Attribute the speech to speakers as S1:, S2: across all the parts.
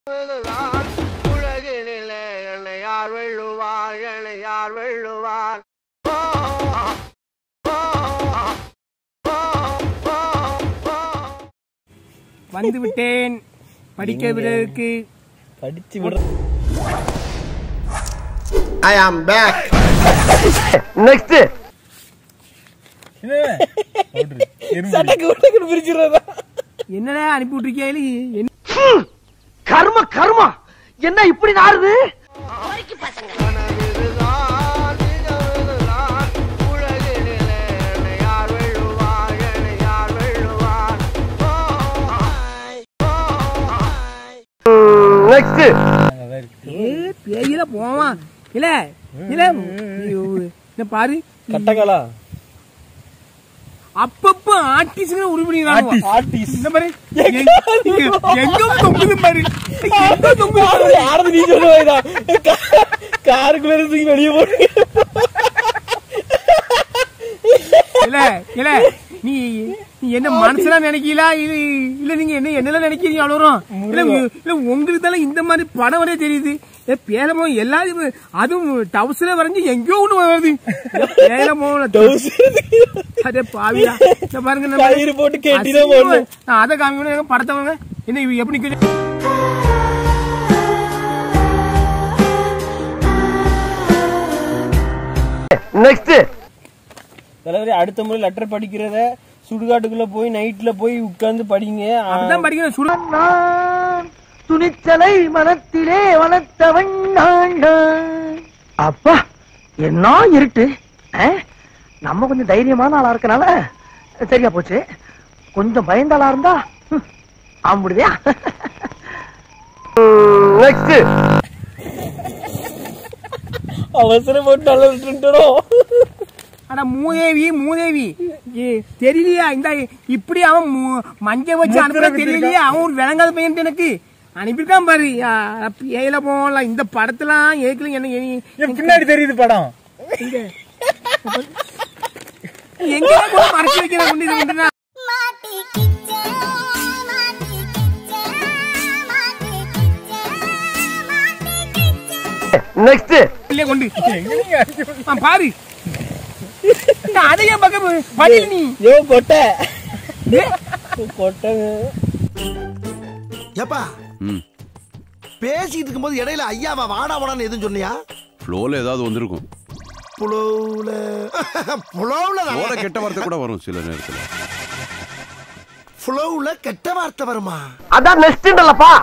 S1: உலகினிலே என்னை யார் வெல்லுவார், என்னை யார் வெல்லுவார்?
S2: வந்து விட்டேன் படிக்க விடுறதுக்கு.
S3: படிச்சு விடுற.
S1: I am back. Next.
S2: என்னடா அனுப்பி விட்டுருக்கீங்க?
S1: கர்ம கர்மா என்ன இப்படி நாறுது? நெக்ஸ்ட்.
S2: பேயில போவான் இல்ல இல்ல பாரு
S3: கட்டகளா
S2: அப்பப்ப ஆர்டிஸ்ட் உருப்படிங்க
S3: ஆர்டிஸ்ட்
S2: பாரு எங்க தொங்குது பாரு
S3: யாரது நீ சொல்லுவாய்டா காருக்குள்ள இருந்து வெளியே போடு
S2: இல்ல இல்ல நீ என்ன மனசுல நினைக்கீங்களா இல்ல நீங்க என்னெல்லாம் நினைக்கிறீங்க அவ்வளோ இல்ல உங்களுக்கு தானே இந்த மாதிரி படம் வரைய தெரியுது. பேலமோ எல்லாரும் அதுவும் டவுஸ்ல வரைஞ்சு எங்கேயோ ஒண்ணு வருது. பேலமோ அதே பாவியா பாருங்க
S3: போட்டு கேட்டிதான்
S2: அதை காமிக்கணும் படத்தை வாங்க என்ன எப்படி
S1: நெக்ஸ்ட்.
S3: தலைவரே அடுத்த முறை லெட்டர் படிக்கிறத சுடுகாட்டுக்குள்ள போய் நைட்ல போய் உட்கார்ந்து படிங்க.
S2: அப்படிதான் படிக்கணும்.
S1: துணிச்சலை மனத்திலே வளர்த்தவன் அப்பா என்ன இருட்டு. நம்ம கொஞ்சம் தைரியமான ஆளா இருக்கனால சரியா போச்சு. கொஞ்சம் பயந்த ஆளா இருந்தா ஆம்பிடுதியா. நெக்ஸ்ட்.
S3: அவசரம் போட்டு நல்லா
S2: ஆனா மூதேவி தெரியலையா? இந்த இப்படி அவன் மஞ்சள் வச்சு அனுப்புற தெரியலையா? அவன் ஒரு விளங்காத பையன் எனக்கு அனுப்பிட்டான் பாரு. ஏல போகலாம் இந்த படத்தெல்லாம் ஏக்கல என்ன
S3: பின்னாடி தெரியுது படம்
S2: எங்க மறைச்சு வைக்கிறேன்.
S1: நெக்ஸ்ட்.
S2: கொண்டு பாரு அதையும் பக்கம் பதில் நீ
S3: கொட்ட கொட்ட
S4: ஏப்பா பேசிட்டு இருக்கும்போது இடையில ஐயாவா வாடா வாடான்னு எதுவும் சொன்னியா?
S5: ஃப்ளோல ஏதாவது வந்திருக்கும்.
S4: புலவுல
S5: கெட்ட வார்த்தை கூட வரும் சில நேரத்துல.
S4: புலவுல கெட்ட வார்த்தை வருமா?
S1: அதான் நெக்ஸ்ட்ன்றலப்பா.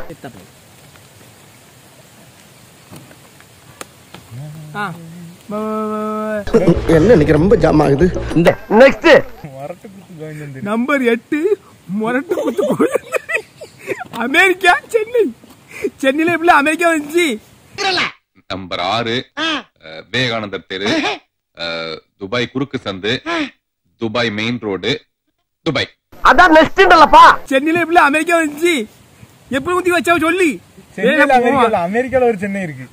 S1: என்ன இன்னைக்கு ரொம்ப ஜாம் ஆகுது. இந்த நெக்ஸ்ட்.
S2: நம்பர் 8 மொரட்டு குத்து அமெரிக்கா சென்னை. சென்னையில எப்படி அமெரிக்கா வந்துச்சு?
S6: நம்பர் 6 விவேகானந்தர் தெரு, துபாய் குறுக்கு சந்து, துபாய் மெயின் ரோடு, துபாய்.
S1: அதான் நெக்ஸ்ட்ன்றலப்பா.
S2: சென்னையில எப்படி அமெரிக்கா வந்துச்சு? எப்படி ஊத்தி வச்சா சொல்லி.
S3: அமெரிக்கால ஒரு சென்னை இருக்கு.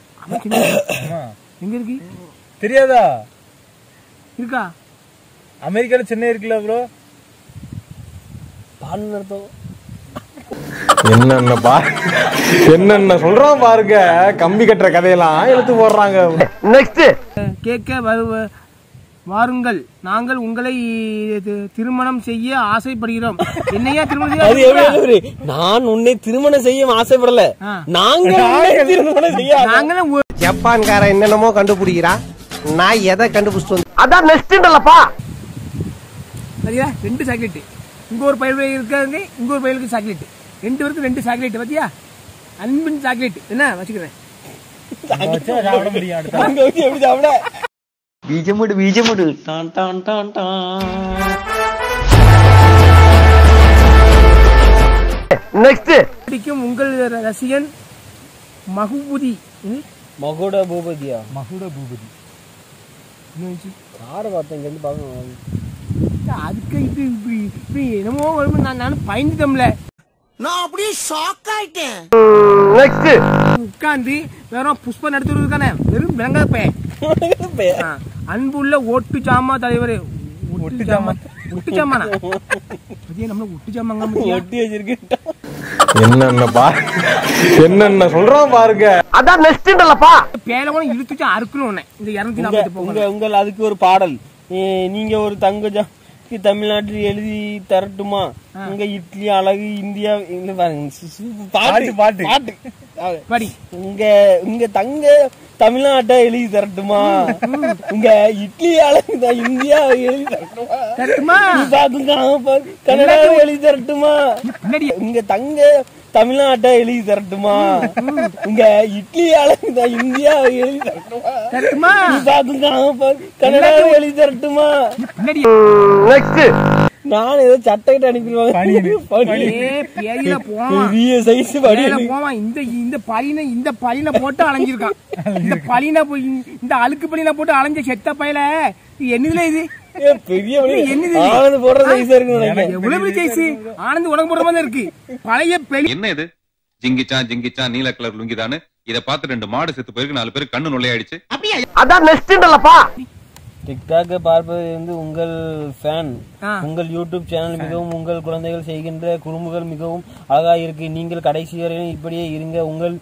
S2: எங்க இருக்கு
S3: தெரியாதா?
S2: இருக்கா?
S3: அமெரிக்கால சென்னை இருக்குல்ல ப்ரோ. பால் நடத்தோம்
S7: என்னென்ன சொல்றான் பாருங்க. கம்பி கட்டுற கதையெல்லாம் எடுத்து போடுறாங்க.
S1: நெக்ஸ்ட்.
S2: கேட்க வாருங்கள், நாங்கள் உங்களை திருமணம் செய்ய ஆசைப்படுகிறோம். என்னையா திருமணம் செய்ய?
S3: நான் உன்னை திருமணம் செய்ய ஆசைப்படல. நாங்களும்
S1: ஜப்பான்கார என்னென்னமோ கண்டுபிடிக்கிறா. நான் எதை கண்டுபிடிச்சிட்டு அதான் நெக்ஸ்ட்ன்றலப்பா.
S2: சரியா? 2 சாக்லேட். இங்க ஒரு பையல் இருக்காங்க, இங்க ஒரு பையலுக்கு சாக்லேட். 2 பேருக்கு 2 சாக்லேட். பாத்தியா? அன்பின் சாக்லேட் என்ன வச்சுக்கிறேன்.
S1: பீஜமுடு
S3: டான் டான் டான் டான்.
S1: நெக்ஸ்ட்.
S2: பிடிக்கும் உங்கள் ரசிகன் மகுபூதி.
S3: மகுட பூபதியா?
S2: மகுட பூபதி
S3: யாரை பார்த்தேன் இங்க இருந்து பாக்கணும்.
S2: அதுக்கு இது என்னமோ வரும். நானும் பயந்துட்டோம்ல.
S4: நான் அப்படியே ஷாக் ஆயிட்டேன்.
S1: நெக்ஸ்ட்.
S2: உட்கார்ந்து வெறும் புஷ்பம் நடத்துறது தானே. வெறும் விளங்காத பையன். அன்புள்ள ஓட்டு சாமா தலைவர். ஒட்டு சாமானா அதே நம்ம ஒட்டு சாமாங்க
S3: ஒட்டி வச்சிருக்கேன்.
S7: என்னென்ன சொல்றான் பாருங்க.
S1: அதான் நெஸ்ட்ன்றலப்பா.
S2: பேல கூட இழுத்துச்சு அறுக்கணும் உன்னை. இந்த 240 போங்க.
S3: உங்கள் அதுக்கு ஒரு பாடல். நீங்க ஒரு தங்கஜம் தமிழ்நாட்டில் எழுதி தரட்டுமா? உங்க இட்லி அழகு இந்தியா பாட்டு பாட்டு
S2: படி.
S3: உங்க தங்க தமிழ்நாட்டை எழுதி தரட்டுமா? உங்க இட்லி அழகு இந்தியா எழுதி தரட்டுமா? கன்னடா எழுதி தரட்டுமா? உங்க தங்க தமிழ்நாட்டை எழுதி தரட்டுமா? உங்க இட்லி அழகு இந்தியா எழுதி தரட்டுமா? கன்னடா எழுதி தரட்டுமா? நான் ஏதோ சட்டைகிட்ட அனுப்பிடுவாங்க. பெரிய சைஸ்
S2: போவான். இந்த பழின போட்டு அலைஞ்சிருக்கான். இந்த பழின இந்த அழுக்கு பழின போட்டு அலைஞ்ச செத்த பையில என்னதுல இது
S3: பெரிய ஆனந்த் போடுற சைஸ் இருக்கு.
S2: எவ்வளவு பெரிய சைஸ் ஆனந்த் உனக்கு போடுற மாதிரி இருக்கு. பழைய பெரிய
S6: என்ன இது ஜிங்கிச்சான் நீல கலர் லுங்கிதானு இத பார்த்து 2 மாடு செத்து போயிருக்கு, 4 பேருக்கு கண்ணு நொல்லையாயிடுச்சு.
S1: அதான் நெஸ்ட்ன்றலப்பா.
S3: டிக்டாக் பார்ப்பது உங்கள் ஃபேன். உங்கள் யூடியூப் சேனல் மிகவும் உங்கள் குழந்தைகள் செய்கின்ற குறும்புகள் மிகவும் அழகா இருக்கு. நீங்கள் கடைசி வரையும் இப்படியே இருங்க.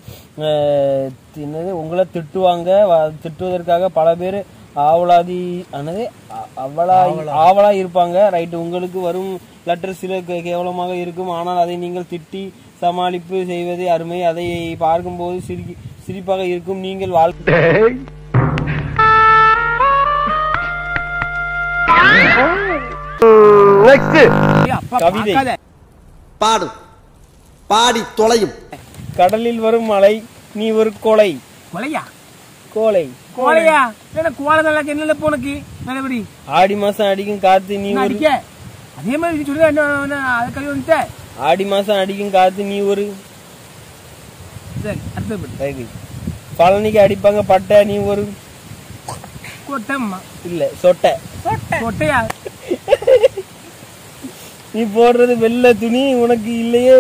S3: உங்களை திட்டுவதற்காக பல பேர் ஆவலா இருப்பாங்க. ரைட், உங்களுக்கு வரும் லெட்டர் சில கேவலமாக இருக்கும். ஆனால் அதை நீங்கள் திட்டி சமாளிப்பு செய்வது அருமை. அதை பார்க்கும்போது சிரிப்பாக இருக்கும். நீங்கள் கவிதை
S4: பாடு பாடி தொலையும்.
S3: கடலில் வரும் மலை நீ ஒரு கோலை.
S2: கோலையா என்னல போனக்கு நல்லபடி.
S3: ஆடி மாசம் அடிக்கும் காத்து நீ ஒரு
S2: அதே மாதிரி சொல்லுங்க.
S3: ஆடி மாசம் அடிக்கும் காத்து நீ ஒரு பழனிக்கு அடிப்பாங்க பட்டை நீ ஒரு
S2: கொட்டம்மா
S3: இல்ல சொட்டையா. நீ போடுறது வெள்ளை துணி உனக்கு இல்லையே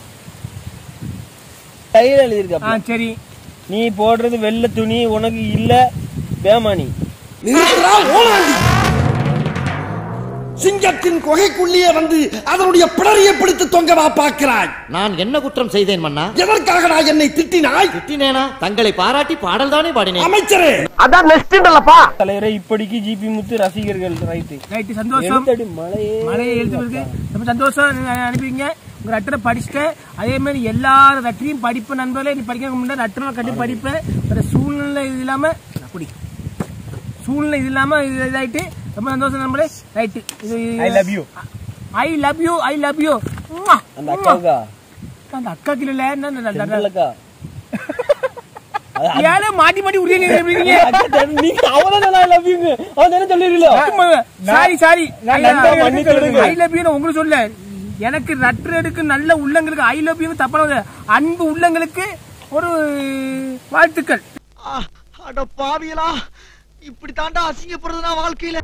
S3: கையில எழுதிருக்க.
S2: சரி,
S3: நீ போடுறது வெள்ளை துணி உனக்கு இல்ல பேமானி.
S4: சிங்கத்தின் குகைக்குள்ளே வந்து அதனுடைய பிடரியை பிடித்து தொங்கவா பார்க்கிறாய்?
S8: நான் என்ன குற்றம் செய்தேன் மன்னா?
S4: எதற்காக நான் என்னை திட்டினாய்?
S8: திட்டினேனா? தங்களை பாராட்டி பாடல் தானே பாடினேன்.
S4: அமைச்சரே,
S1: அதான் நெஸ்ட்ன்றலப்பா.
S3: தலைவரே, இப்படிக்கு ஜிபி முத்து ரசிகர்கள்.
S2: ரைட், சந்தோஷம். மழையை எழுத்துருக்கு ரொம்ப சந்தோஷம். அனுப்பிங்க உங்க லெட்டரை படிச்சுட்டு அதே மாதிரி எல்லாரும் லெட்டரையும் படிப்பேன். நண்பர்களே, நீ படிக்க முடியாது லெட்டரை கட்டி படிப்பேன். சூழ்நிலை இது இல்லாம இதாயிட்டு ரொம்ப சந்தோஷம் நண்பர்களே. Right,
S3: I love you. அந்த
S2: அக்காக்கு இல்ல
S3: ஏழை
S2: மாட்டி உரிய சாரி ஐ லவ் யூ உங்களுக்கு சொல்ல. எனக்கு லெட்டர் எடுக்க நல்ல உள்ளங்களுக்கு ஐ லவ் யூ தப்பான அன்பு உள்ளங்களுக்கு ஒரு வாழ்த்துக்கள்.
S4: அட பாவியலா, இப்படி தாண்டா அசிங்கப்படுறதுனா வாழ்க்கையில.